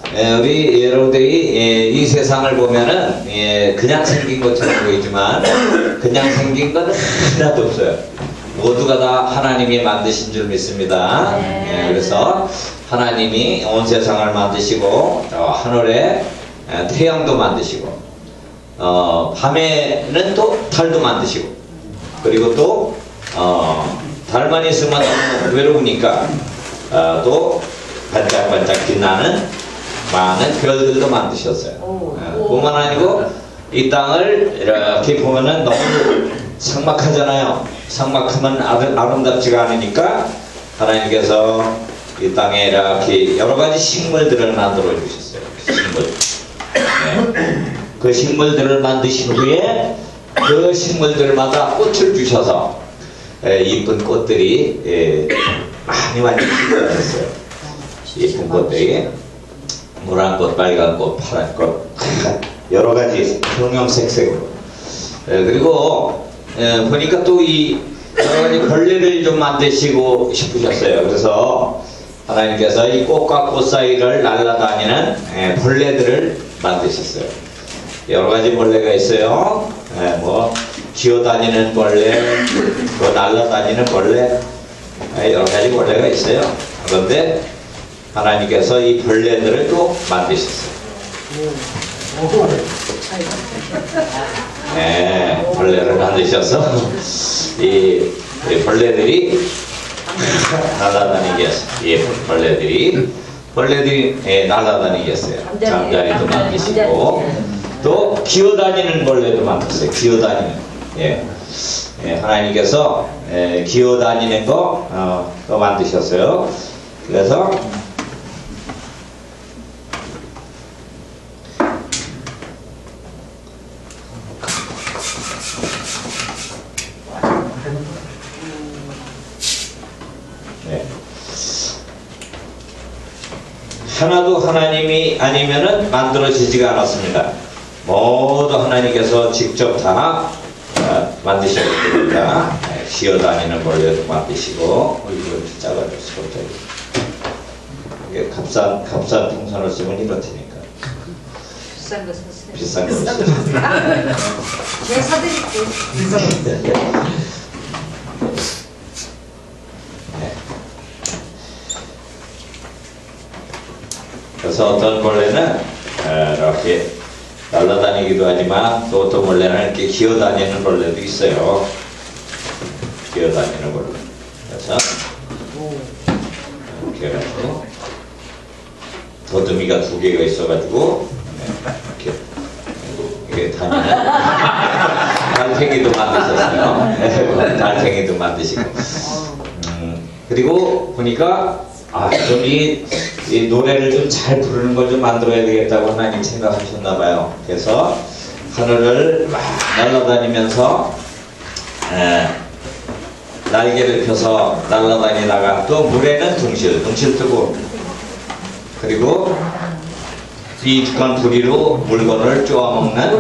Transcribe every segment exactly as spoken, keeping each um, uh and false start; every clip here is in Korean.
예, 우리 여러분들이 예, 이 세상을 보면은 예, 그냥 생긴 것처럼 보이지만 그냥 생긴 건 하나도 없어요. 모두가 다 하나님이 만드신 줄 믿습니다. 예, 그래서 하나님이 온 세상을 만드시고 어, 하늘에 예, 태양도 만드시고 어, 밤에는 또 달도 만드시고 그리고 또 어, 달만 있으면 너무 외로우니까 어, 또 반짝반짝 빛나는 많은 별들도 만드셨어요. 예, 뿐만 아니고 이 땅을 이렇게 보면은 너무 삭막하잖아요. 삭막하면 아름답지가 않으니까 하나님께서 이 땅에 이렇게 여러 가지 식물들을 만들어 주셨어요. 식물. 예. 그 식물들을 만드신 후에 그 식물들마다 꽃을 주셔서 예, 이쁜 꽃들이 예, 많이 많이 피어났어요. 이쁜 꽃들이 노란꽃, 빨간꽃, 파란꽃 여러 가지 형형색색으로 예, 그리고 예, 보니까 또 이 여러 가지 벌레를 좀 만드시고 싶으셨어요. 그래서 하나님께서 이 꽃과 꽃 사이를 날아다니는 예, 벌레들을 만드셨어요. 여러 가지 벌레가 있어요. 예, 뭐 기어다니는 벌레, 또 날아다니는 벌레, 예, 여러 가지 벌레가 있어요. 그런데 하나님께서 이 벌레들을 또 만드셨어요. 네, 벌레를 만드셔서 이, 이 벌레들이 날아다니게 했어요. 예, 벌레들이 벌레들이 예, 날아다니게 했어요. 잠자리도 만드시고 또 기어다니는 벌레도 만드셨어요. 기어다니는 예, 예, 하나님께서 예, 기어다니는 거 어, 또 만드셨어요. 그래서 네. 하나도 하나님이 아니면은 만들어지지가 않았습니다. 모두 하나님께서 직접 다 어, 만드셨기 때문에 네, 기어다니는 벌레도 만드시고 어, 이거 작아졌어 갑자기. 이게 값싼 값싼 풍선을 쓰면 이렇다니까. 비싼 거 샀어요. 비싼 거 샀어요. 제가 사드릴게요. 네. 그래서 어떤 벌레는 이렇게 날아다니기도 하지만 또 어떤 벌레는 이렇게 기어다니는 벌레도 있어요. 기어다니는 벌레. 그래서 이렇게 해가지고 더듬이가 두 개가 있어가지고 이렇게 이게 다니는 달팽이도 만드셨어요. 달팽이도 만드시고. 음, 그리고 보니까 아, 좀 이, 이 노래를 좀 잘 부르는 걸 좀 만들어야 되겠다고 하나님 생각하셨나봐요. 그래서 하늘을 막 날아다니면서 에, 날개를 펴서 날아다니다가 또 물에는 둥실, 둥실 뜨고 그리고 뒤집한 부리로 물건을 쪼아먹는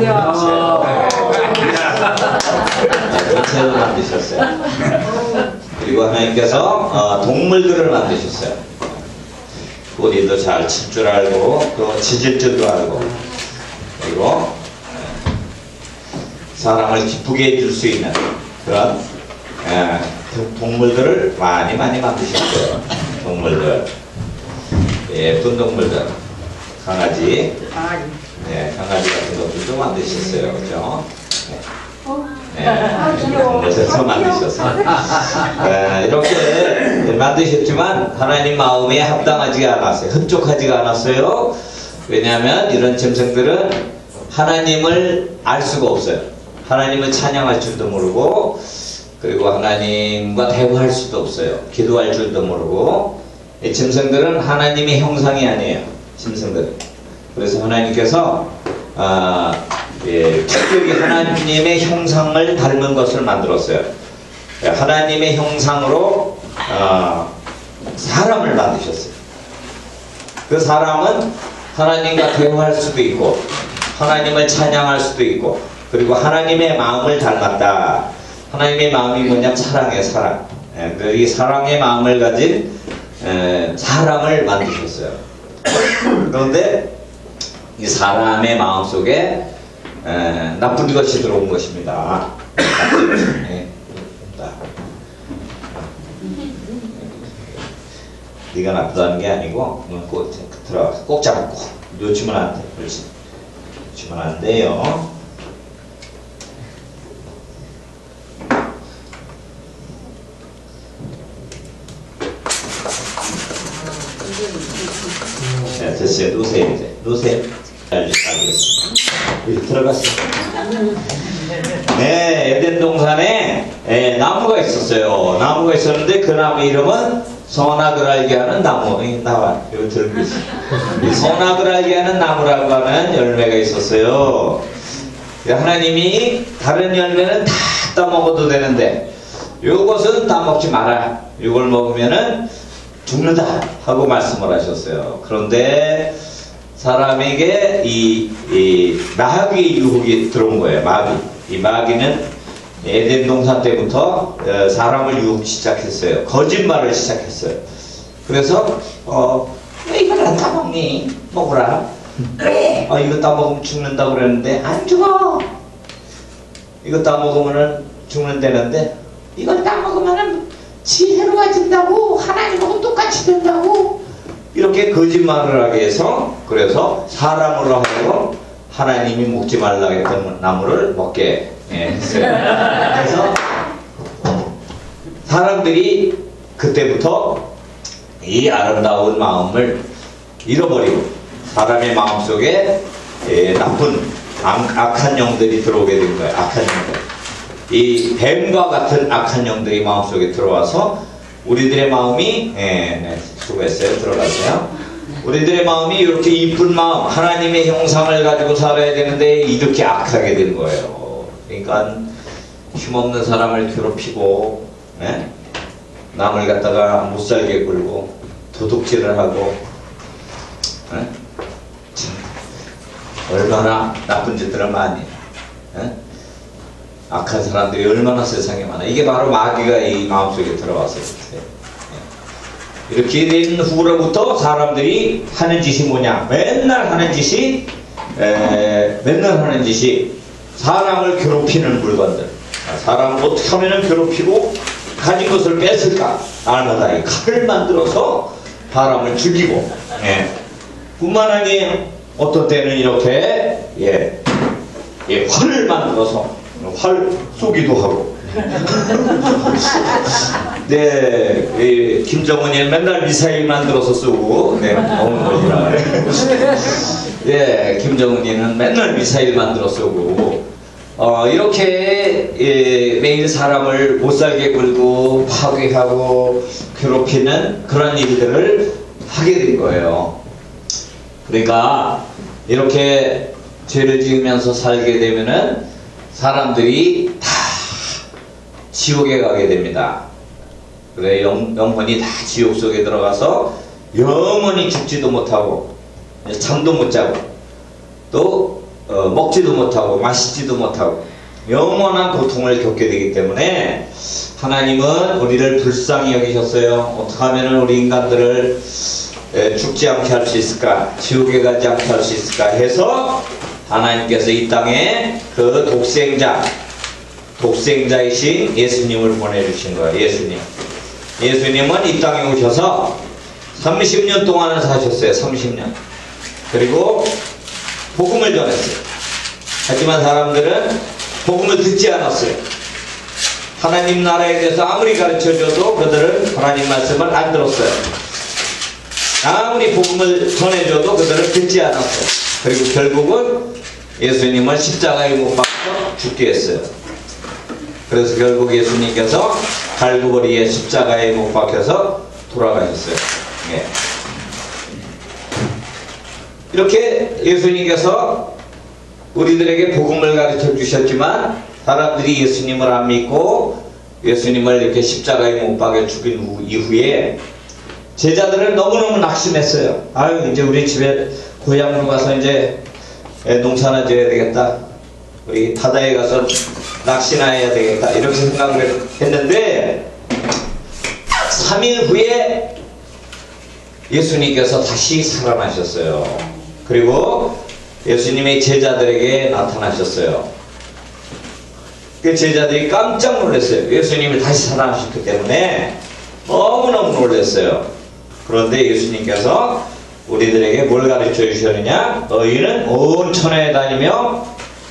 새도 만드셨어요. 그리고 하나님께서 어, 동물들을 만드셨어요. 꼬리도 잘 칠 줄 알고 또 짖을 줄도 알고 그리고 사람을 기쁘게 해줄 수 있는 그런 에, 동물들을 많이 많이 만드셨어요. 동물들 예쁜 동물들 강아지 네, 강아지 같은 것들도 만드셨어요. 그죠? 네. 네, 동물에서 만드셨어요. 네, 이렇게 만드셨지만 하나님 마음에 합당하지가 않았어요. 흡족하지가 않았어요. 왜냐하면 이런 짐승들은 하나님을 알 수가 없어요. 하나님을 찬양할 줄도 모르고 그리고 하나님과 대화할 수도 없어요. 기도할 줄도 모르고 이 짐승들은 하나님의 형상이 아니에요. 짐승들은. 그래서 하나님께서 아, 예, 특별히 하나님의 형상을 닮은 것을 만들었어요. 하나님의 형상으로 어, 사람을 만드셨어요. 그 사람은 하나님과 대화할 수도 있고 하나님을 찬양할 수도 있고 그리고 하나님의 마음을 닮았다. 하나님의 마음이 뭐냐면 사랑이에요. 사랑. 예, 이 사랑의 마음을 가진 에, 사람을 만드셨어요. 그런데 이 사람의 마음속에 에, 나쁜 것이 들어온 것입니다. 나쁜 것이. 네. 네가 나쁘다는 게 아니고 꼭 들어가서 꼭 잡고 놓치면 안 돼. 그렇지. 놓치면 안 돼요. 네, 됐어요. 놓으세요 이제. 놓으세요. 알겠습니다. 여기 들어갔어. 네, 에덴 동산에 예, 나무가 있었어요. 나무가 있었는데 그 나무 이름은 선악을 알게 하는 나무. 이 나와. 여기 들고 있어. 이 선악을 알게 하는 나무라고 하는 열매가 있었어요. 하나님이 다른 열매는 다 따먹어도 되는데 요것은 따먹지 마라. 이걸 먹으면은 죽는다 하고 말씀을 하셨어요. 그런데 사람에게 이, 이 마귀의 유혹이 들어온 거예요. 마귀. 이 마귀는 에덴 동산 때부터 사람을 유혹 시작했어요. 거짓말을 시작했어요. 그래서 어, 왜 이걸 안 따먹니? 먹으라. 아, 이거 따먹으면 죽는다고 그랬는데 안 죽어. 이거 따먹으면 죽는다는데 이걸 따먹으면 지혜로워진다고, 하나님하고 똑같이 된다고, 이렇게 거짓말을 하게 해서 그래서 사람으로 하여금 하나님이 먹지 말라 했던 나무를 먹게 했어요. 그래서 사람들이 그때부터 이 아름다운 마음을 잃어버리고 사람의 마음속에 나쁜 악한 영들이 들어오게 된 거예요. 악한 영들. 이 뱀과 같은 악한 영들이 마음속에 들어와서 우리들의 마음이 예, 네, 수고했어요. 들어갔어요. 우리들의 마음이 이렇게 이쁜 마음, 하나님의 형상을 가지고 살아야 되는데 이렇게 악하게 된 거예요. 그러니까 힘없는 사람을 괴롭히고 예? 남을 갖다가 못살게 굴고 도둑질을 하고 예? 참, 얼마나 나쁜 짓들을 많이 예? 악한 사람들이 얼마나 세상에 많아. 이게 바로 마귀가 이 마음속에 들어와서 이렇게 된 후로부터 사람들이 하는 짓이 뭐냐, 맨날 하는 짓이 에, 맨날 하는 짓이 사람을 괴롭히는 물건들. 사람을 어떻게 하면 괴롭히고 가진 것을 뺏을까, 날마다 이 칼을 만들어서 사람을 죽이고 예. 뿐만 아니에요. 어떤 때는 이렇게 예, 예, 활을 만들어서 활 쏘기도 하고 네, 이 김정은이 맨날 미사일 만들어서 쏘고 네, 어머니라 네, 김정은이는 맨날 미사일 만들어 쏘고 어, 이렇게 예, 매일 사람을 못살게 굴고 파괴하고 괴롭히는 그런 일들을 하게 된 거예요. 그러니까 이렇게 죄를 지으면서 살게 되면은 사람들이 다 지옥에 가게 됩니다. 그래 영, 영혼이 다 지옥 속에 들어가서 영원히 죽지도 못하고 잠도 못 자고 또 어, 먹지도 못하고 마시지도 못하고 영원한 고통을 겪게 되기 때문에 하나님은 우리를 불쌍히 여기셨어요. 어떻게 하면 우리 인간들을 에, 죽지 않게 할 수 있을까, 지옥에 가지 않게 할 수 있을까 해서 하나님께서 이 땅에 그 독생자, 독생자이신 예수님을 보내주신 거예요. 예수님. 예수님은 이 땅에 오셔서 삼십 년 동안을 사셨어요. 삼십 년. 그리고 복음을 전했어요. 하지만 사람들은 복음을 듣지 않았어요. 하나님 나라에 대해서 아무리 가르쳐줘도 그들은 하나님 말씀을 안 들었어요. 아무리 복음을 전해줘도 그들은 듣지 않았어요. 그리고 결국은 예수님을 십자가에 못 박혀 죽게 했어요. 그래서 결국 예수님께서 갈보리에 십자가에 못 박혀서 돌아가셨어요. 예. 이렇게 예수님께서 우리들에게 복음을 가르쳐 주셨지만 사람들이 예수님을 안 믿고 예수님을 이렇게 십자가에 못 박여 죽인 후, 이후에 제자들은 너무너무 낙심했어요. 아유, 이제 우리 집에 고향으로 가서 이제 농사나 지어야 되겠다. 우리 바다에 가서 낚시나 해야 되겠다. 이렇게 생각을 했는데 삼 일 후에 예수님께서 다시 살아나셨어요. 그리고 예수님의 제자들에게 나타나셨어요. 그 제자들이 깜짝 놀랐어요. 예수님이 다시 살아나셨기 때문에 너무너무 놀랐어요. 그런데 예수님께서 우리들에게 뭘 가르쳐 주셨느냐? 너희는 온 천하에 다니며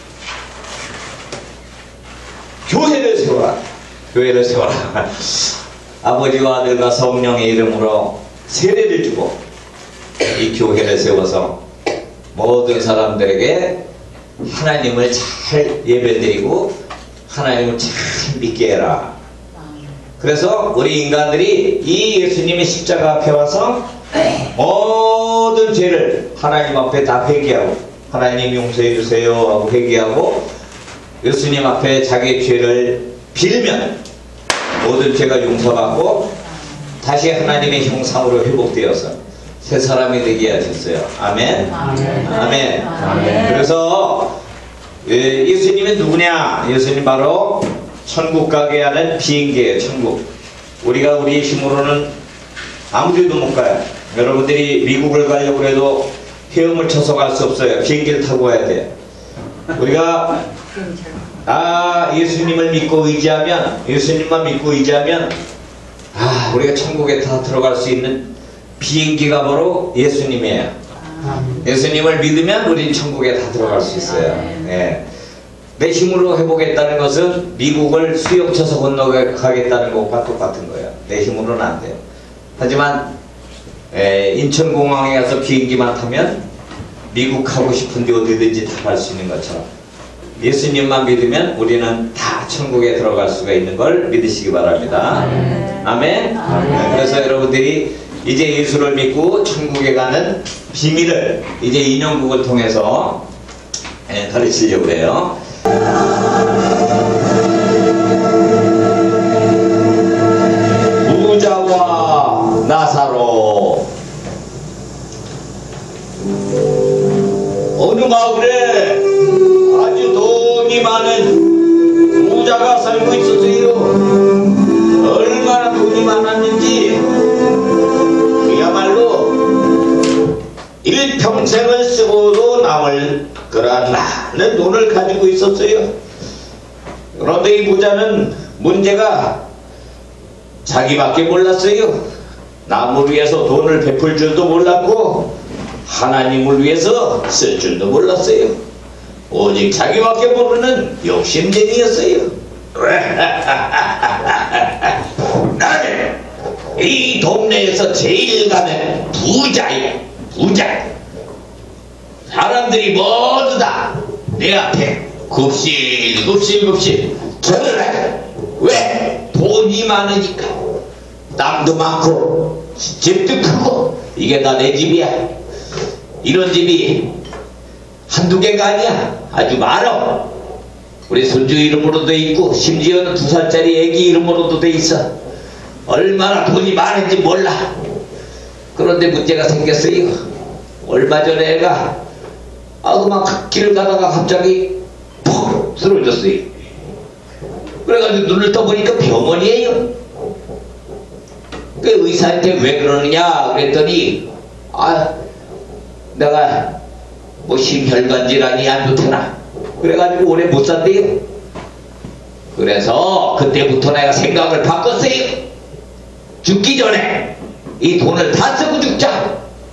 교회를 세워라. 교회를 세워라. 아버지와 아들과 성령의 이름으로 세례를 주고 이 교회를 세워서 모든 사람들에게 하나님을 잘 예배드리고 하나님을 잘 믿게 해라. 그래서 우리 인간들이 이 예수님의 십자가 앞에 와서 모든 죄를 하나님 앞에 다 회개하고 하나님 용서해 주세요 하고 회개하고 예수님 앞에 자기의 죄를 빌면 모든 죄가 용서받고 다시 하나님의 형상으로 회복되어서 새 사람이 되게 하셨어요. 아멘. 아멘. 아멘. 아멘. 그래서 예수님은 누구냐? 예수님 바로 천국 가게 하는 비행기예요. 천국. 우리가 우리 힘으로는 아무데도 못 가요. 여러분들이 미국을 가려고 해도 헤엄을 쳐서 갈 수 없어요. 비행기를 타고 가야 돼요. 우리가 아 예수님을 믿고 의지하면 예수님만 믿고 의지하면 아 우리가 천국에 다 들어갈 수 있는 비행기가 바로 예수님이에요. 예수님을 믿으면 우린 천국에 다 들어갈 수 있어요. 네. 내 힘으로 해보겠다는 것은 미국을 수영 쳐서 건너가겠다는 것과 똑같은 거예요. 내 힘으로는 안 돼요. 하지만 에, 인천공항에 가서 비행기만 타면 미국 가고 싶은데 어디든지 다 갈 수 있는 것처럼 예수님만 믿으면 우리는 다 천국에 들어갈 수가 있는 걸 믿으시기 바랍니다. 아멘. 아멘. 아멘. 그래서 여러분들이 이제 예수를 믿고 천국에 가는 비밀을 이제 인형국을 통해서 에, 가르치려고 해요. 부자와 나사로 어느 마을에 아주 돈이 많은 부자가 살고 있었어요. 얼마나 돈이 많았는지 그야말로 일평생을 쓰고도 남을 그런 많은 돈을 가지고 있었어요. 그런데 이 부자는 문제가 자기밖에 몰랐어요. 남을 위해서 돈을 베풀 줄도 몰랐고 하나님을 위해서 쓸 줄도 몰랐어요. 오직 자기밖에 모르는 욕심쟁이였어요. 나는 이 동네에서 제일 가는 부자예요. 부자. 사람들이 모두 다 내 앞에 굽실 굽실 굽실 절을 하죠. 왜? 돈이 많으니까. 땅도 많고 집도 크고 이게 다 내 집이야. 이런 집이 한두 개가 아니야. 아주 많아. 우리 손주 이름으로도 돼 있고 심지어는 두 살짜리 애기 이름으로도 돼 있어. 얼마나 돈이 많은지 몰라. 그런데 문제가 생겼어요. 얼마 전에 애가 아 그만 길을 가다가 갑자기 퍽 쓰러졌어요. 그래가지고 눈을 떠보니까 병원이에요. 그 의사한테 왜 그러느냐 그랬더니 아 내가 뭐 심혈관 질환이 안 좋더라. 그래가지고 오래 못 산대요. 그래서 그때부터 내가 생각을 바꿨어요. 죽기 전에 이 돈을 다 쓰고 죽자.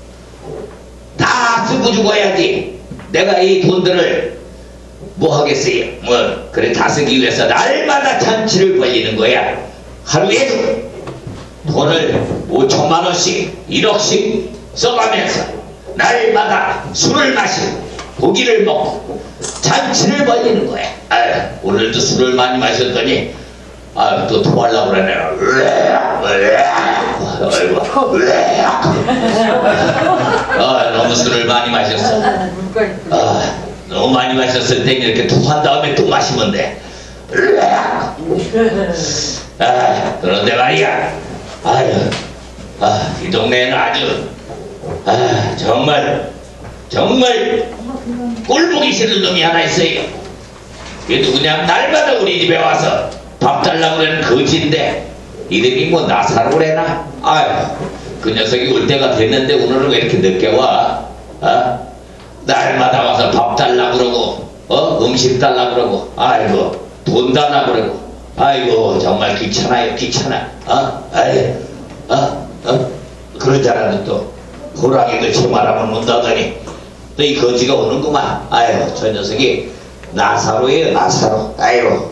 다 쓰고 죽어야지. 내가 이 돈들을 뭐 하겠어요. 뭐 그래 다 쓰기 위해서 날마다 잔치를 벌리는 거야. 하루에도 돈을 오천만 원씩 일억씩 써가면서 날마다 술을 마시고 고기를 먹고 잔치를 벌리는 거야. 아유, 오늘도 술을 많이 마셨더니 아, 또 토하려고 그러네. 아이고, 아, 너무 술을 많이 마셨어. 아, 너무 많이 마셨을 때 이렇게 토한 다음에 또 마시면 돼. 아, 그런데 말이야. 아유, 아, 이 동네에는 아주 아, 정말 정말 꼴보기 싫은 놈이 하나 있어요. 그게 누구냐? 날마다 우리 집에 와서 밥 달라고 그러는 거지인데 이름이 뭐 나사로래나? 아유, 그 녀석이 올 때가 됐는데 오늘은 왜 이렇게 늦게 와? 어? 날마다 와서 밥 달라 그러고 어? 음식 달라 그러고 아이고 돈 달라 그러고 아이고 정말 귀찮아요 귀찮아 어? 아이 어? 어? 그런 줄 알았는데 또 호랑이도 제 말하면 온다더니 또 이 거지가 오는구만. 아이고 저 녀석이 나사로예요 나사로. 아이고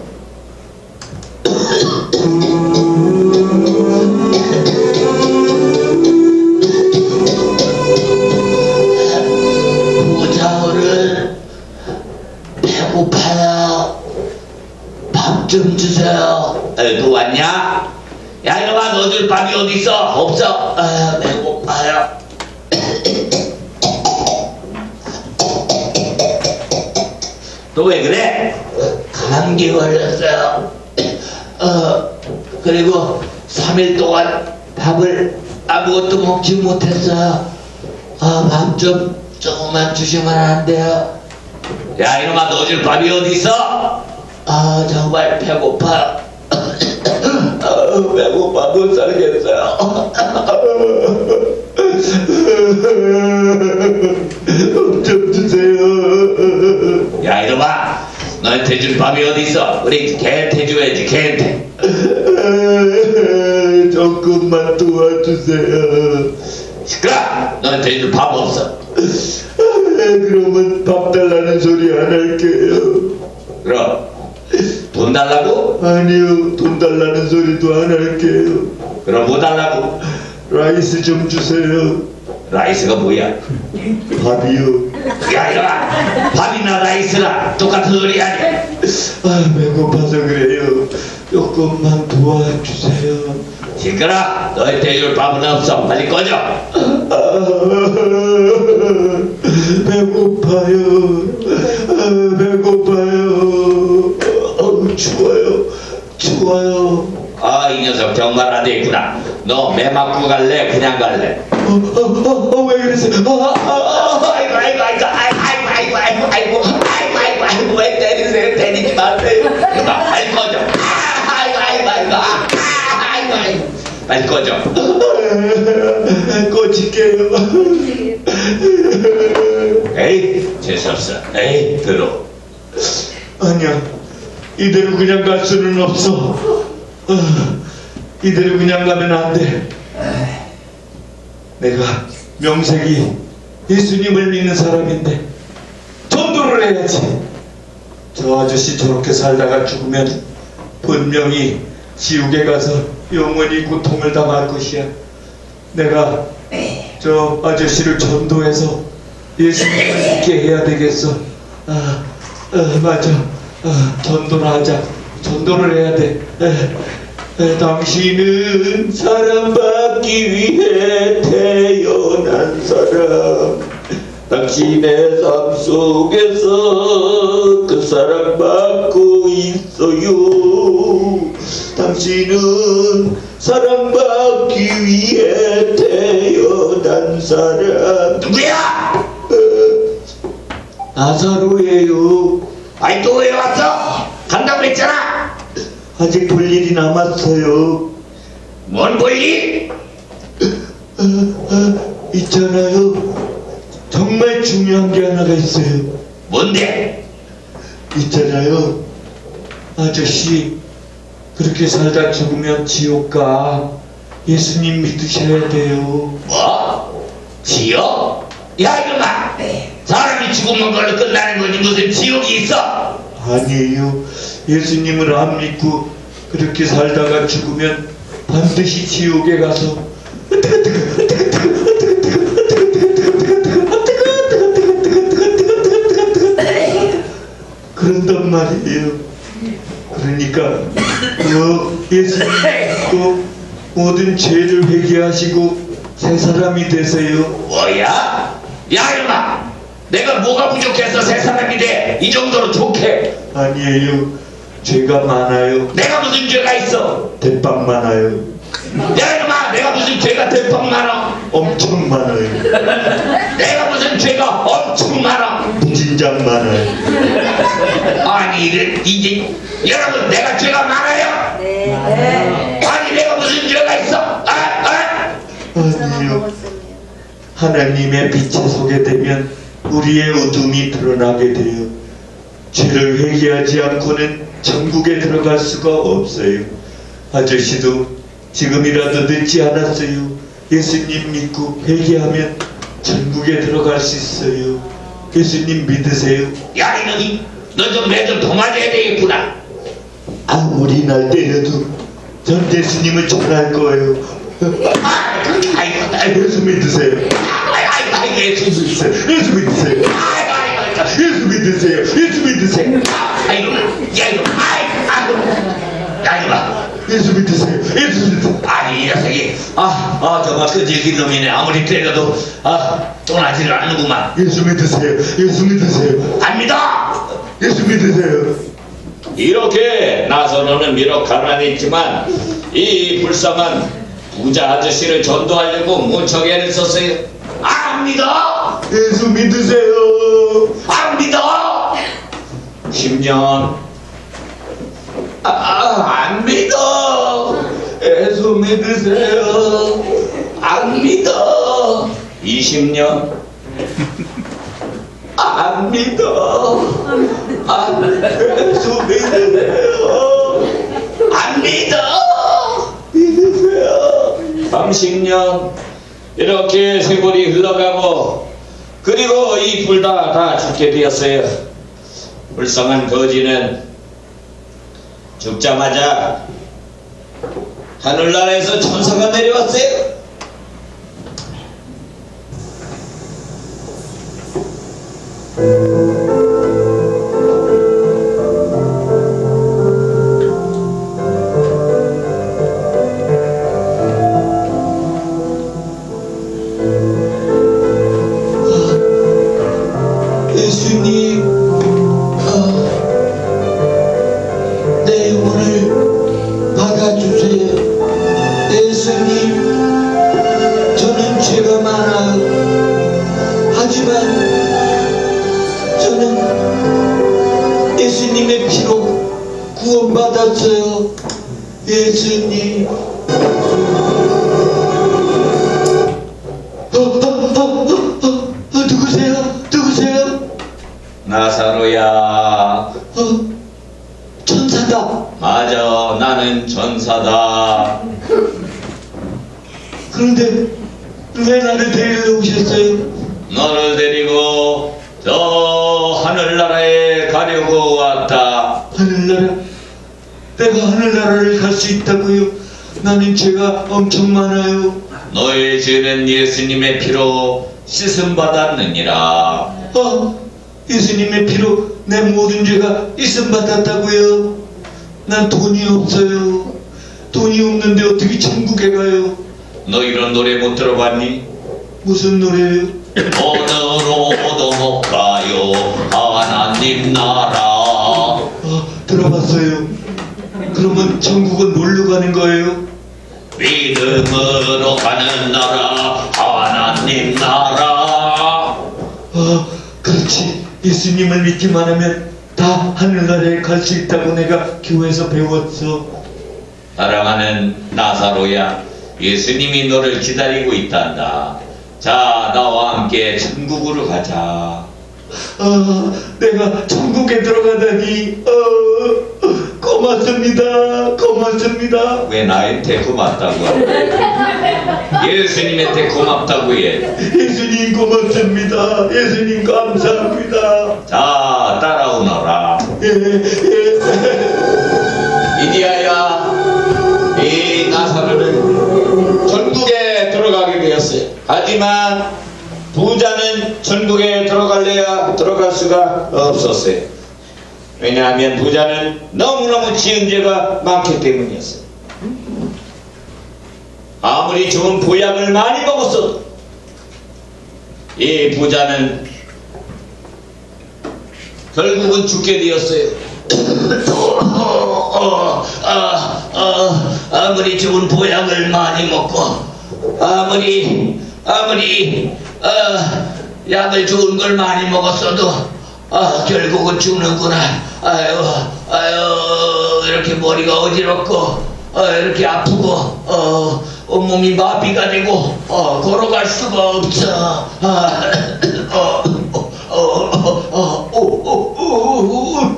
부자어른 배고파요. 밥 좀 주세요. 에, 너 왔냐? 야 이놈아 너 줄 밥이 어딨어? 없어. 아 배고파요. 너 왜 그래? 감기 걸렸어요. 어 그리고 삼 일 동안 밥을 아무것도 먹지 못했어요. 아 밥 좀 조금만 주시면 안 돼요? 야 이놈아 너 줄 밥이 어디 있어? 아 정말 배고파요. 아, 배고파 못 살겠어요. 좀 주세요. 야 이놈아 너한테 줄 밥이 어디 있어? 우리 걔한테 줘야지 걔한테. 조금만 도와주세요. 시끄러! 너한테 줄 밥 없어. 그러면 밥 달라는 소리 안 할게요. 그럼 돈 달라고? 아니요 돈 달라는 소리도 안 할게요. 그럼 뭐 달라고? 라이스 좀 주세요. 라이스가 뭐야? 밥이요. 야 이놈아 밥이나 라이스나 똑같은 소리 아니야. 아 배고파서 그래요. 조금만 도와주세요. 시끄러. 너한테 줄 밥은 없어. 빨리 꺼져. 아, 배고파요. 아, 배고파요. 어, 추워요. 추워요. 아 이 녀석 정말 안 되겠구나. 너 매 맞고 갈래? 그냥 갈래? 어, 어, 어, 어, 왜 그랬어? 어, 어, 어, 아이고, 아이고, 아이고, 아이고, 아이고, 아이고, 아이고, 아이고, 아이고, 아이고, 아이고, 왜 때리세요? 때리지 마세요. 나 빨리 꺼져. 아이고, 아이고, 아이고, 아이고, 아이고, 빨리 꺼져. 꺼질게요. 에이, 재수없어. 에이, 들어. 아니야, 이대로 그냥 갈 수는 없어. 어, 이대로 그냥 가면 안 돼. 내가 명색이 예수님을 믿는 사람인데 전도를 해야지. 저 아저씨 저렇게 살다가 죽으면 분명히 지옥에 가서 영원히 고통을 당할 것이야. 내가 저 아저씨를 전도해서 예수님을 믿게 해야 되겠어. 아, 아 맞아. 아, 전도를 하자. 전도를 해야 돼. 에, 에, 당신은 사랑받기 위해 태어난 사람. 당신의 삶 속에서 그 사랑받고 있어요. 당신은 사랑받기 위해 태어난 사람. 누구야? 나사로예요. 아이 또 왜 왔어? 간다고 그랬잖아. 아직 볼 일이 남았어요. 뭔 볼 일? 아, 아, 있잖아요. 정말 중요한 게 하나가 있어요. 뭔데? 있잖아요. 아저씨 그렇게 살다 죽으면 지옥 가. 예수님 믿으셔야 돼요. 뭐? 지옥? 야 이놈아, 사람이 죽으면 걸로 끝나는 거지 무슨 지옥이 있어? 아니에요. 예수님을 안 믿고 그렇게 살다가 죽으면 반드시 지옥에 가서 그런단 말이에요. 그러니까 그 예수님 믿고 모든 죄를 회개하시고 새 사람이 되세요. 뭐야? 야 이놈아, 내가 뭐가 부족해서 새 사람이 돼? 이 정도로 좋게? 아니에요. 죄가 많아요. 내가 무슨 죄가 있어? 대빵 많아요. 야 이놈아, 내가 무슨 죄가 대빵 많아? 엄청 많아요. 내가 무슨 죄가 엄청 많아? 무진장 많아요. 아니 이래, 이제 여러분 내가 죄가 많아요? 네. 아니 내가 무슨 죄가 있어? 아, 아? 네. 아니요. 하나님의 빛에 서게 되면 우리의 어둠이 드러나게 돼요. 죄를 회개하지 않고는 천국에 들어갈 수가 없어요. 아저씨도 지금이라도 늦지 않았어요. 예수님 믿고 회개하면 천국에 들어갈 수 있어요. 예수님 믿으세요? 야 이놈이 너 좀 내 좀 도와줘야 되겠구나. 아무리 날 때려도 전 예수님을 전할 거예요. 아, 아이고, 아이고, 예수 믿으세요. 아이고, 아이고, 예수 믿으세요. 예수 믿으세요. 아이고, 아이고, 예수 믿으세요. 예수 믿으세요. 아이고, 야 이거, 아이고, 아이고, 야 이거, 예수 믿으세요. 예수 믿으세요. 아니 이 녀석이, 아, 아 정말 끄질긴 놈이네. 아무리 때려도 아 떠나지를 않는구만. 예수 믿으세요. 예수 믿으세요. 안 믿어. 예수 믿으세요. 이렇게 나선호는 비록 가난히 있지만 이 불쌍한 부자 아저씨를 전도하려고 무척 애를 썼어요. 안 믿어. 예수 믿으세요. 안 믿어. 십 년. 아, 안 믿어. 예수 믿으세요. 안 믿어. 이십 년. 안 믿어. 아, 예수 믿으세요. 안 믿어. 믿으세요. 삼십 년. 이렇게 세월이 흘러가고 그리고 이 둘 다 다 죽게 되었어요. 불쌍한 거지는 죽자마자 하늘나라에서 천사가 내려왔어요. 예수님, 어, 내 영혼을 받아주세요. 예수님, 저는 죄가 많아요. 하지만 저는 예수님의 피로 구원받았어요. 예수님. 어, 어, 어, 어, 어, 어, 누구세요? 누구세요? 나사로야. 어, 천사다. 맞아, 나는 전사다. 그런데 왜 나를 데리러 오셨어요? 너를 데리고 저 하늘나라에 가려고 왔다. 하늘나라? 내가 하늘나라를 갈 수 있다고요? 나는 죄가 엄청 많아요. 너의 죄는 예수님의 피로 씻음 받았느니라. 어, 예수님의 피로 내 모든 죄가 있음 받았다고요? 난 돈이 없어요. 돈이 없는데 어떻게 천국에 가요? 너 이런 노래 못 들어봤니? 무슨 노래예요? 어느로도 못 가요 하나님 나라. 어, 들어봤어요. 그러면 천국은 뭘로 가는 거예요? 믿음으로 가는 나라 하나님 나라. 어, 그렇지. 예수님을 믿기만 하면 다 하늘나라에 갈 수 있다고 내가 교회에서 배웠어. 사랑하는 나사로야, 예수님이 너를 기다리고 있단다. 자, 나와 함께 천국으로 가자. 아, 내가 천국에 들어가다니, 어, 고맙습니다. 고맙습니다. 왜 나한테 고맙다고 하고 예수님한테 고맙다고 해. 예수님 고맙습니다. 예수님 감사합니다. 자, 따라오너라. 예, 예. 이디야야, 이 나사로는 천국에 들어가게 되었어요. 하지만 부자는 천국에 들어갈래야 들어갈 수가 없었어요. 왜냐하면 부자는 너무너무 지은 죄가 많기 때문이었어요. 아무리 좋은 보약을 많이 먹었어도 이 부자는 결국은 죽게 되었어요. 어, 아, 아, 아무리 좋은 보약을 많이 먹고 아무리 아무리 아, 약을 좋은 걸 많이 먹었어도 아, 결국은 죽는구나. 아유, 아유, 이렇게 머리가 어지럽고 어, 이렇게 아프고 어, 온몸이 마비가 되고 어, 걸어갈 수가 없어. 아, 어, 어, 어, 어, 어, 어, 어, 어,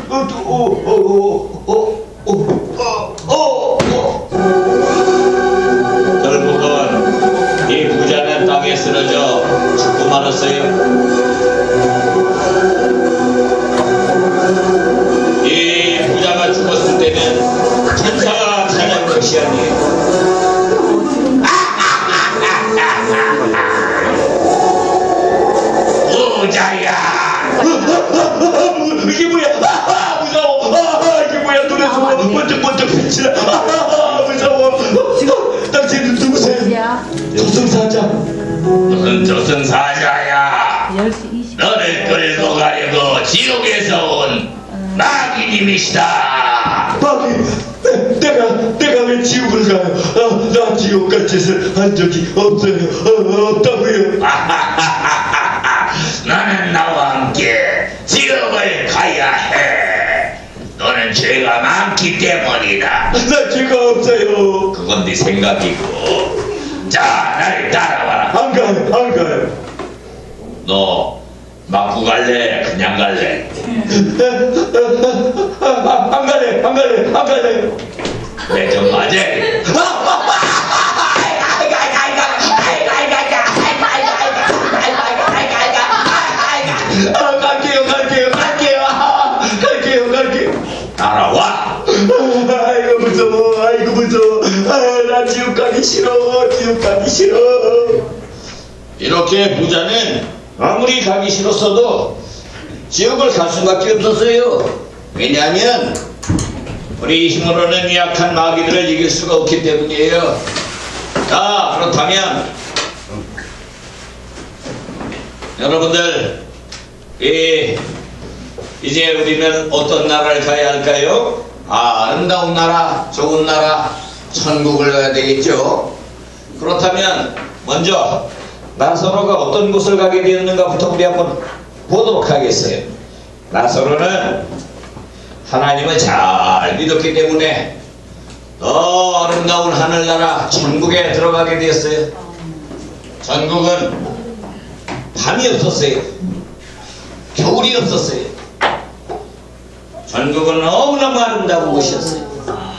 어, 어, 어, 어. 결국은 이 부자는 땅에 쓰러져 죽고 말았어요. 이 부자가 죽었을 때는 천사가 찬양 것이 아니에요. 부자야. 이게 뭐야? 아, 무서워. 아, 이게 뭐야? 눈에서 번쩍번쩍 빛이 나. 아, 무서워. 당신은 누구세요? 저승사자. 무슨 저승사자야? 열 시 이십 분. 너를 끌고 가려고 지옥에서 온 마귀님이시다. 마귀, 내- 내가 내가 왜 지옥을 가요? 아, 나 지옥 갈 짓을 한 적이 없어요. 어, 없다고요. 너는 나와 함께 지옥을 가야 해. 너는 죄가 많기 때문이다. 나 죄가 없어요. 그건 네 생각이고. 자, 나를 따라와라. 안 가요, 안 가요. 너 맞고 갈래? 그냥 갈래? 아, 아, 안 갈래, 안 갈래, 안 갈래. 내 좀 맞아. 아, 갈게요, 갈게요, 갈게요. 아, 갈게요, 갈게요. 따라와. 아이고 무서워, 아이고 무서워. 아, 나 지옥 가기 싫어, 지옥 가기 싫어. 이렇게 부자는 아무리 가기 싫었어도 지옥을 갈 수밖에 없었어요. 왜냐하면 우리 힘으로는 약한 마귀들을 이길 수가 없기 때문이에요. 자, 그렇다면 여러분들, 이, 이제 우리는 어떤 나라를 가야 할까요? 아, 아름다운 나라, 좋은 나라, 천국을 가야 되겠죠. 그렇다면 먼저 나사로가 어떤 곳을 가게 되었는가부터 우리 한번 보도록 하겠어요. 나사로는 하나님을 잘 믿었기 때문에 더 아름다운 하늘나라 천국에 들어가게 되었어요. 천국은 밤이 없었어요. 겨울이 없었어요. 천국은 너무너무 아름다운 곳이었어요.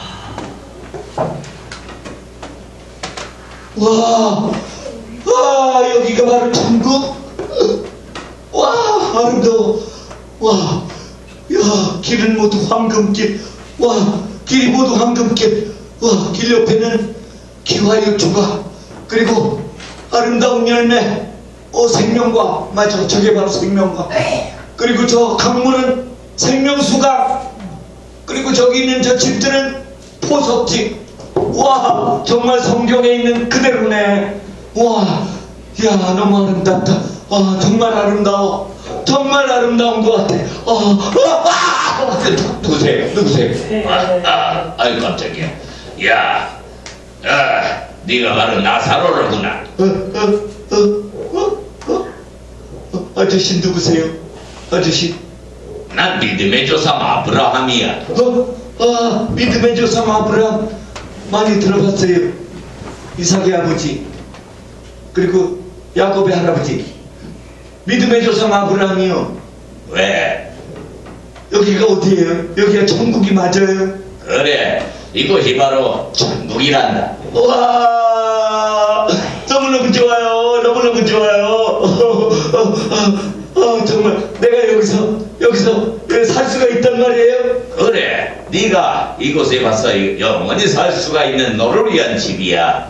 와, 와, 여기가 바로 천국? 와, 아름다워. 와, 야, 길은 모두 황금길. 와, 길이 모두 황금길. 와, 길 옆에는 기와육초가, 그리고 아름다운 열매, 어, 생명과, 맞아, 저게 바로 생명과. 그리고 저 강물은 생명수강. 그리고 저기 있는 저 집들은 포석집. 와, 정말 성경에 있는 그대로네. 와, 야, 너무 아름답다. 아, 정말 아름다워. 정말 아름다운 것 같아. 아, 아, 아, 누구세요? 누구세요? 아, 아, 아유 깜짝이야. 야, 아, 네가 바로 나사로로구나. 어, 어, 어, 어, 어, 어, 아저씨 누구세요? 아저씨. 난 믿음의 조상 아브라함이야. 어, 아, 믿음의 조상 아브라함 많이 들어봤어요. 이삭의 아버지, 그리고 야곱의 할아버지. 믿음의 조상 아브라함이요. 왜? 여기가 어디예요? 여기가 천국이 맞아요? 그래, 이곳이 바로 천국이란다. 와, 너무너무 좋아요. 너무너무 좋아요. 어, 어, 어, 정말 내가 여기서 여기서 살 수가 있단 말이에요? 그래, 네가 이곳에 와서 영원히 살 수가 있는 너를 위한 집이야.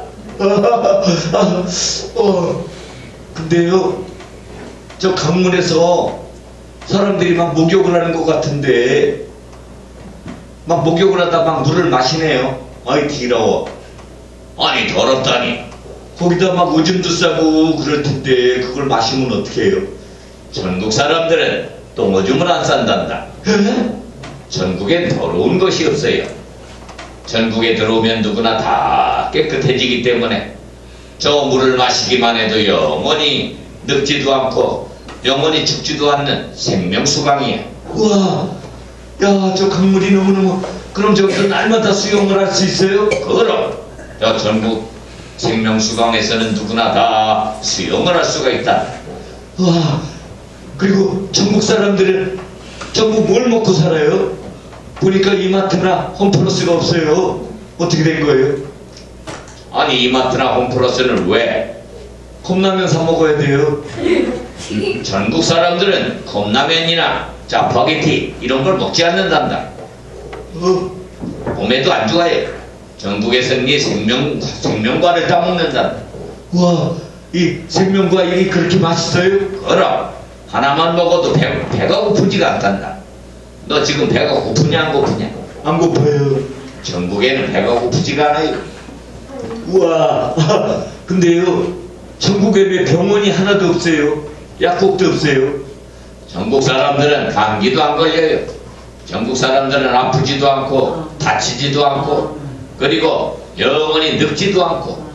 어, 근데요, 저 강물에서 사람들이 막 목욕을 하는 것 같은데, 막 목욕을 하다 막 물을 마시네요. 아이 더러워. 아니 더럽다니. 거기다 막 오줌도 싸고 그럴 텐데 그걸 마시면 어떻게 해요? 전국 사람들은 똥오줌을 안 싼단다. 에? 전국엔 더러운 것이 없어요. 전국에 들어오면 누구나 다 깨끗해지기 때문에 저 물을 마시기만 해도 영원히 늙지도 않고 영원히 죽지도 않는 생명수강이야. 우와, 야, 저 강물이 너무너무. 그럼 저기서 날마다 수영을 할 수 있어요? 그럼 저 전국 생명수강에서는 누구나 다 수용을 할 수가 있다. 와, 그리고 전국 사람들은 전부 뭘 먹고 살아요? 보니까 이마트나 홈플러스가 없어요. 어떻게 된 거예요? 아니 이마트나 홈플러스는 왜? 컵라면 사 먹어야 돼요. 음, 전국 사람들은 컵라면이나 짜파게티 이런 걸 먹지 않는단다. 어, 몸에도 안 좋아해. 전국에서는 이 생명, 생명과를 따먹는단다. 와, 이 생명과 이게 그렇게 맛있어요? 그럼 하나만 먹어도 배, 배가 고프지가 않단다. 너 지금 배가 고프냐 안 고프냐? 안 고파요. 전국에는 배가 고프지가 않아요. 우와, 근데요, 전국에 왜 병원이 하나도 없어요? 약국도 없어요? 전국 사람들은 감기도 안 걸려요. 전국 사람들은 아프지도 않고 다치지도 않고 그리고 영원히 늙지도 않고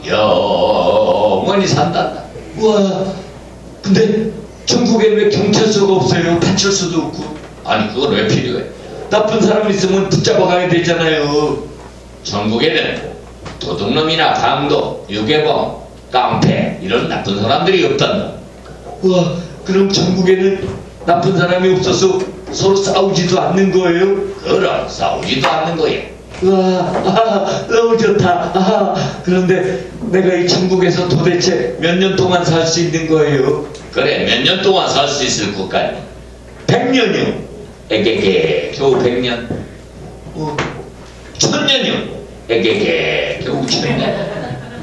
영원히 산단다. 우와, 근데 전국에 왜 경찰서가 없어요? 파출소도 없고. 아니 그건 왜 필요해? 나쁜 사람 있으면 붙잡아 가야 되잖아요. 전국에는 도둑놈이나 강도, 유괴범, 깡패 이런 나쁜 사람들이 없단다. 우와, 그럼 전국에는 나쁜 사람이 없어서 서로 싸우지도 않는 거예요? 그럼 싸우지도 않는 거야. 우와, 아, 너무 좋다. 아, 그런데 내가 이 천국에서 도대체 몇 년 동안 살 수 있는 거예요? 그래 몇 년 동안 살 수 있을 것 같니? 백 년이요. 에게게 겨우 백 년. 어, 천년이요. 에게게 겨우 천년.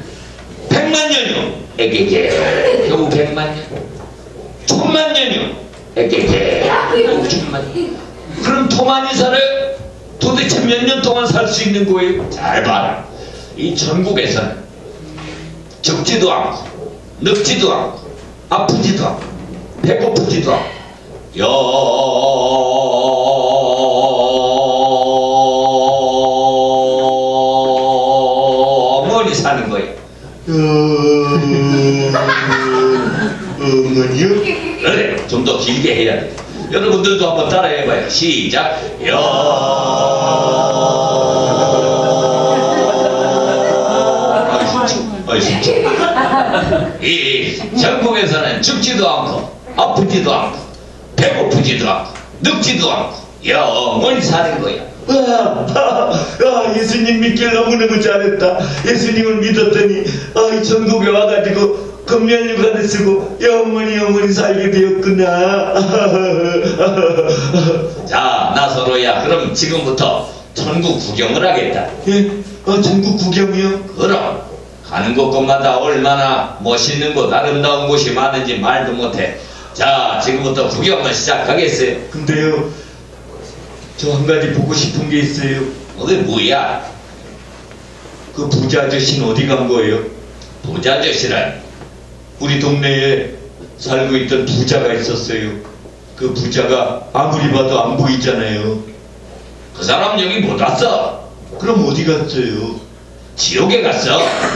백만 년이요. 에게게 겨우 백만 년. 천만 년이요. 에게게 겨우 천만 년. 그럼 더 많이 살아요? 도대체 몇 년 동안 살 수 있는 거예요? 잘 봐라. 이 전국에서는 적지도 않고 늙지도 않고 아프지도 않고 배고프지도 않고 영원히 사는 거예요. 어, 어머니요? 그래 좀 더 길게 해야 돼. 여러분들도 한번 따라해봐요. 시작. 영 아이 진짜. 이 전국에서는 죽지도 않고 아프지도 않고 배고프지도 않고 늙지도 않고 영원히 사는 거야. 와, 아, 예수님 믿길 너무너무 잘했다. 예수님을 믿었더니 아, 이 전국에 와가지고 금면류관을 쓰고 영원히 영원히 살게 되었구나. 자 나서로야 그럼 지금부터 전국 구경을 하겠다. 예? 어, 전국 구경이요? 그럼 가는 곳곳마다 얼마나 멋있는 곳 아름다운 곳이 많은지 말도 못해. 자 지금부터 구경을 시작하겠어요. 근데요, 저 한 가지 보고 싶은 게 있어요. 어디 뭐야? 그 부자 아저씨는 어디 간 거예요? 부자 아저씨란 우리 동네에 살고 있던 부자가 있었어요. 그 부자가 아무리 봐도 안 보이잖아요. 그 사람 여기 못 왔어. 그럼 어디 갔어요? 지옥에 갔어.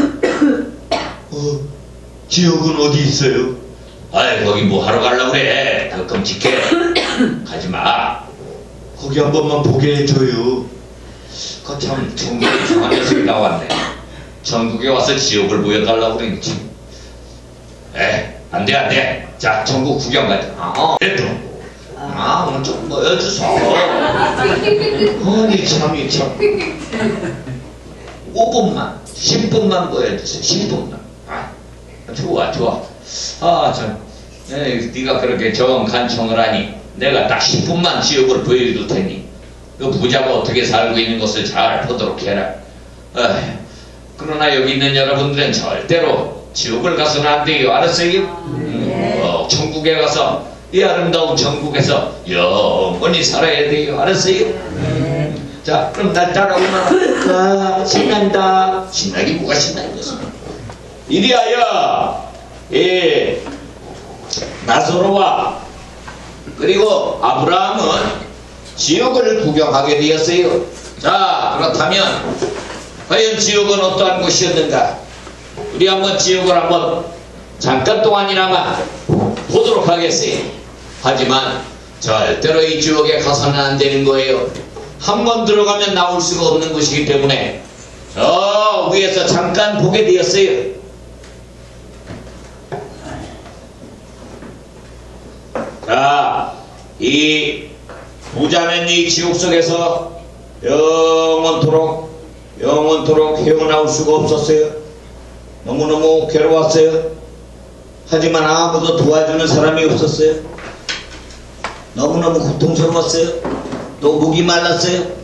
어, 지옥은 어디 있어요? 아이 거기 뭐 하러 가려고 그래. 더 끔찍해. 가지마. 거기 한 번만 보게 해줘요. 그참 전국에 이상한 녀석이 나왔네. 전국에 와서 지옥을 보여달라고 그러지. 에 안돼 안돼. 자 전국 구경 가자. 아, 어 그래도 아 오늘 좀 보여주소. 아니 참이 참. 오 분만 십 분만 보여주세요. 십 분만. 아 좋아 좋아. 아참 네가 그렇게 정 간청을 하니 내가 딱 십 분만 지옥을 보여줄 테니 그 부자가 어떻게 살고 있는 것을 잘 보도록 해라. 에휴, 그러나 여기 있는 여러분들은 절대로 지옥을 가서는 안 돼요. 알았어요? 음, 어, 천국에 가서 이 아름다운 천국에서 영원히 살아야 돼요. 알았어요? 음, 자 그럼 날 따라오나. 아, 신난다. 신나기 뭐가 신나 이 녀석. 이리하여 예 나서로와 그리고 아브라함은 지옥을 구경하게 되었어요. 자 그렇다면 과연 지옥은 어떠한 곳이었는가? 우리 한번 지옥을 한번 잠깐 동안이나마 보도록 하겠어요. 하지만 절대로 이 지옥에 가서는 안 되는 거예요. 한번 들어가면 나올 수가 없는 곳이기 때문에 저 위에서 잠깐 보게 되었어요. 이 부자는 이 지옥 속에서 영원토록 영원토록 헤어나올 수가 없었어요. 너무너무 괴로웠어요. 하지만 아무도 도와주는 사람이 없었어요. 너무너무 고통스러웠어요. 또 목이 말랐어요.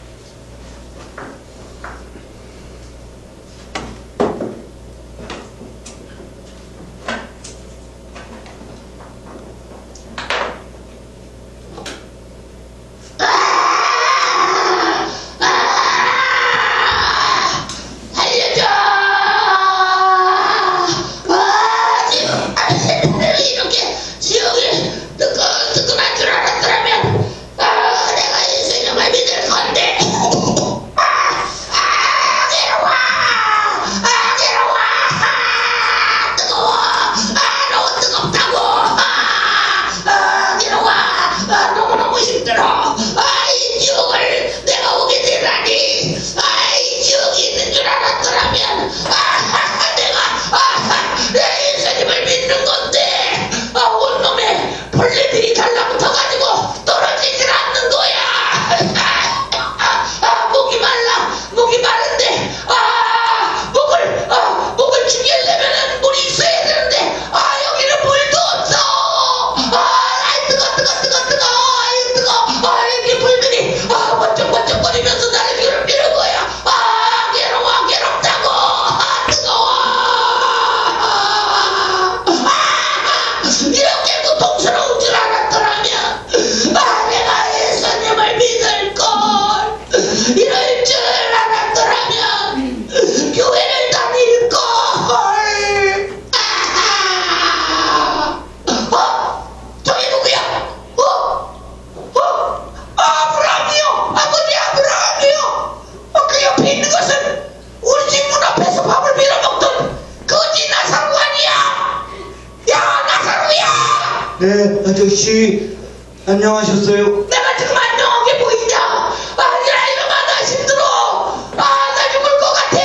네, 아저씨 안녕하셨어요? 내가 지금 안녕하게 보이냐? 아니라 이놈아 나 힘들어. 아 나 죽을 것 같아.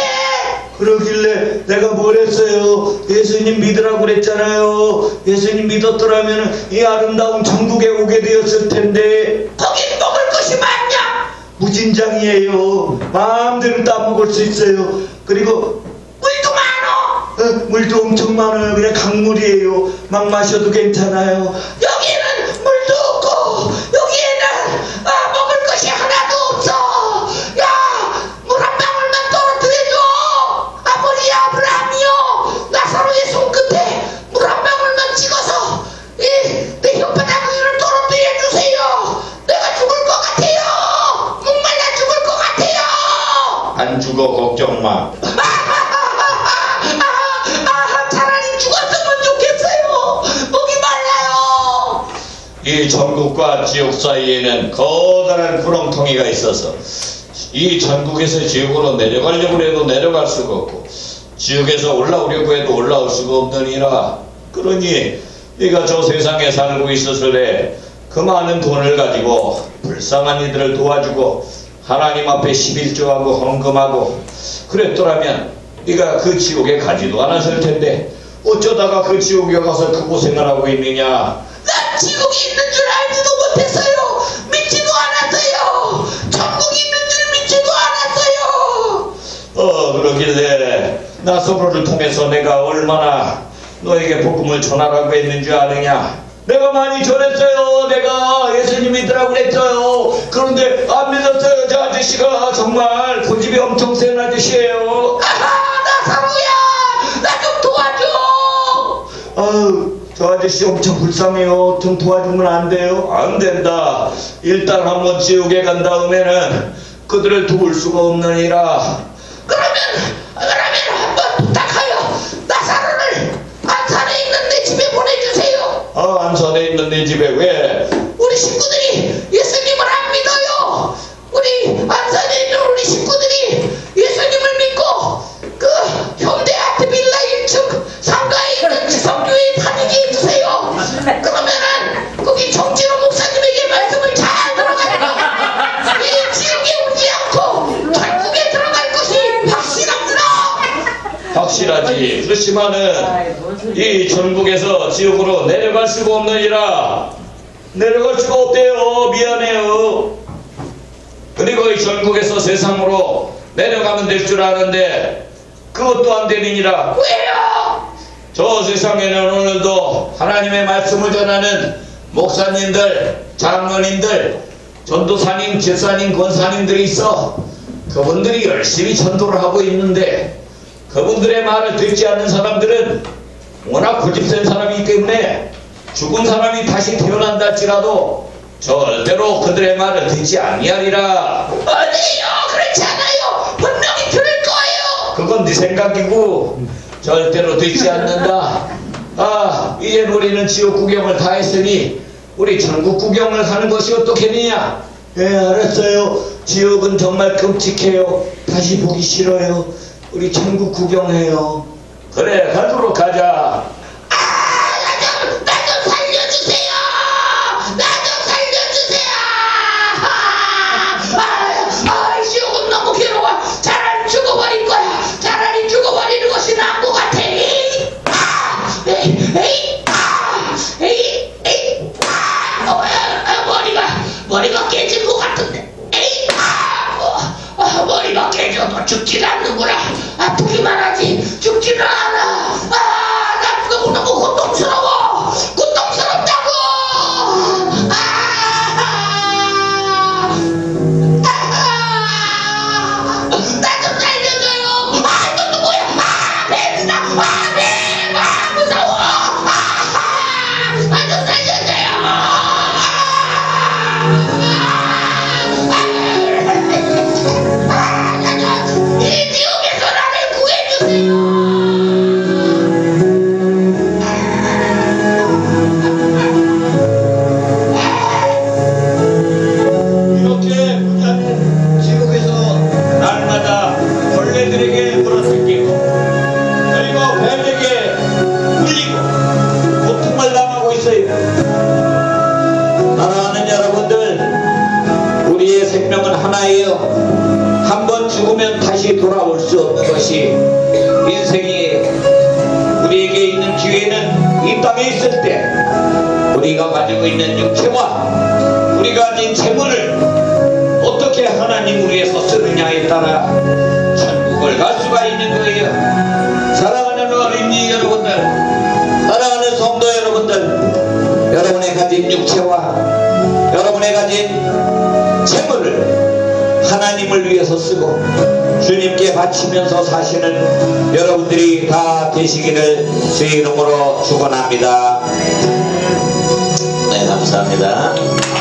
그러길래 내가 뭘 했어요? 예수님 믿으라고 그랬잖아요. 예수님 믿었더라면 이 아름다운 천국에 오게 되었을 텐데. 거긴 먹을 것이 많냐? 무진장이에요. 마음대로 따먹을 수 있어요. 그리고 물도 많어. 어, 물도 엄청 많아요. 그냥 강물이에요. 막 마셔도 괜찮아요. 여기는 물도 없고 여기에는 아, 먹을 것이 하나도 없어. 야, 물 한 방울만 떨어뜨려줘. 아버지 아브라함이요, 나사로의 손끝에 물 한 방울만 찍어서 이, 내 혓바닥 위로 떨어뜨려 주세요. 내가 죽을 것 같아요. 목말라 죽을 것 같아요. 안 죽어 걱정 마. 이 전국과 지옥 사이에는 커다란 구렁텅이가 있어서 이 전국에서 지옥으로 내려가려고 해도 내려갈 수가 없고 지옥에서 올라오려고 해도 올라올 수가 없느니라. 그러니 네가 저 세상에 살고 있었으래 그 많은 돈을 가지고 불쌍한 이들을 도와주고 하나님 앞에 십일조하고 헌금하고 그랬더라면 네가 그 지옥에 가지도 않았을 텐데 어쩌다가 그 지옥에 가서 그 고생을 하고 있느냐. 난 지옥이 있는 줄 알지도 못했어요. 믿지도 않았어요. 천국이 있는 줄 믿지도 않았어요. 어 그러길래 나사로를 통해서 내가 얼마나 너에게 복음을 전하라고 했는 줄 아느냐. 내가 많이 전했어요. 내가 예수님 믿으라고 그랬어요. 그런데 안 믿었어요. 저 아저씨가 정말 고집이 엄청 센 아저씨예요. 아하, 나사로야, 나 좀 도와줘. 아유, 저 아저씨 엄청 불쌍해요. 좀 도와주면 안 돼요? 안 된다. 일단 한번 지옥에 간 다음에는 그들을 도울 수가 없느니라. 그러면 그러면 한번 부탁하여 나사로를 안산에 있는 내 집에 보내주세요. 아, 안산에 있는 내 집에 왜? 우리 식구들이 예수님을 안 믿어요. 우리 안산에 있는 우리 식구들이 예수님을 믿고 그 현대 아트빌라 일 층 상가에 있는 지성교회에 다니게 해주세요. 그러면은 거기 정진호 목사님에게 말씀을 잘 들어가니까 이 지옥에 오지 않고 천국에 들어갈 것이 확실합니다. 확실하지. 그렇지만은 이 전국에서 지옥으로 내려갈 수가 없느니라. 내려갈 수가 없대요. 미안해요. 그리고 이 전국에서 세상으로 내려가면 될 줄 아는데 그것도 안 되느니라. 왜요? 저 세상에는 오늘도 하나님의 말씀을 전하는 목사님들, 장로님들, 전도사님, 제사님, 권사님들이 있어. 그분들이 열심히 전도를 하고 있는데 그분들의 말을 듣지 않는 사람들은 워낙 고집센 사람이기 때문에 죽은 사람이 다시 태어난다 할지라도 절대로 그들의 말을 듣지 아니하리라. 아니요, 그렇지 않아요. 분명히 들을 거예요. 그건 네 생각이고 절대로 듣지 않는다. 아, 이제 우리는 지옥 구경을 다 했으니 우리 천국 구경을 하는 것이 어떻겠느냐? 예, 알았어요. 지옥은 정말 끔찍해요. 다시 보기 싫어요. 우리 천국 구경해요. 그래, 가도록 하자. 아, 나 좀, 나 좀 살려주세요. 나 좀 살려주세요. 아, 아, 아, 지옥은 너무 괴로워. 차라리 죽어버릴 거야. 차라리 죽어버리는 것이 나은 것 같아. 에이, 아, 에이, 에이, 아, 에이, 에이, 아, 어, 아, 머리가, 머리가 깨진 것 같은데. 에이, 아, 어, 아, 머리가 깨져도 죽질 않는구나. 아프기만 하지 죽지는 않아. 아, 나 너무너무 고통스러워. 고통스럽다고. 아, 아, 나 좀 살려줘요. 아, 이거 누구야? 아, 뱀이다. 아, 뱀. 아, 무서워. 아, 나 좀 살려줘요. 아, 나 좀, 이 지옥에서 나를 구해주세요. 이렇게 부자는 지옥에서 날마다 벌레들에게 물어뜯기고 그리고 뱀에게 물리고 고통을 당하고 있어요. 사랑하는 여러분들, 우리의 생명은 하나예요. 한 번 죽으면 다시 돌아올 수 없는 것이 인생이 우리에게 있는 기회는 이 땅에 있을 때 우리가 가지고 있는 육체와 우리가 가진 재물을 어떻게 하나님을 위해서 쓰느냐에 따라 천국을 갈 수가 있는 거예요. 사랑하는 어린이 여러분들, 사랑하는 성도 여러분들, 여러분의 가진 육체와 여러분의 가진 재물을 하나님을 위해서 쓰고 주님께 바치면서 사시는 여러분들이 다 되시기를 주의 이름으로 축원합니다. 네, 감사합니다.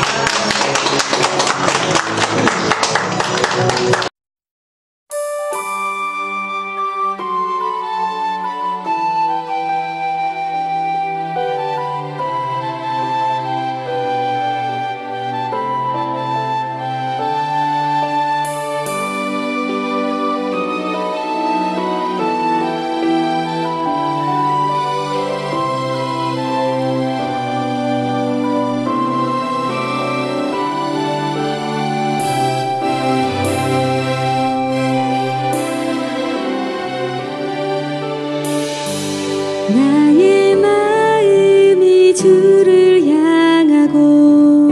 나의 마음이 주를 향하고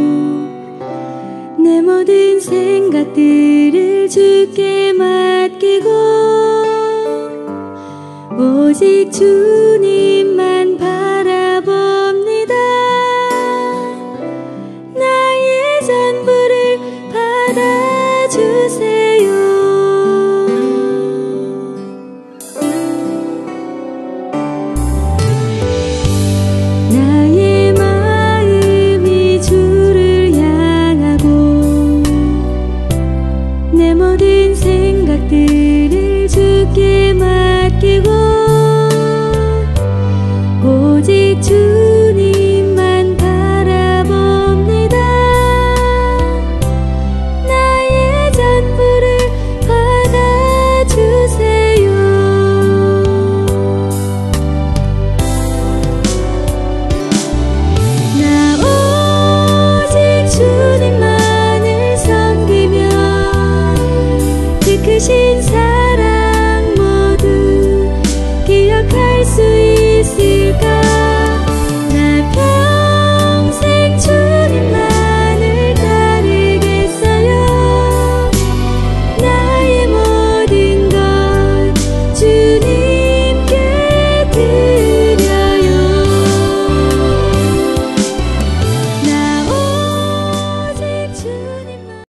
내 모든 생각들을 주께 맡기고 오직 주님